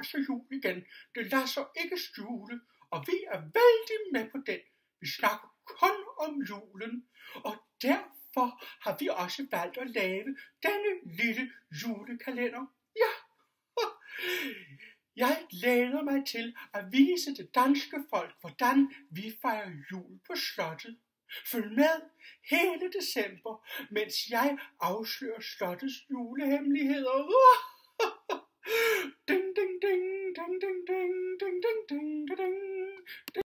dansk jul igen. Det lader sig ikke skjule, og vi er vældig med på den. Vi snakker kun om julen, og derfor har vi også valgt at lave denne lille julekalender. Ja, jeg glæder mig til at vise det danske folk, hvordan vi fejrer jul på slottet. Følg med hele december, mens jeg afslører slottets julehemmeligheder. Ding, ding, ding, ding, ding, ding, ding, ding, ding, ding.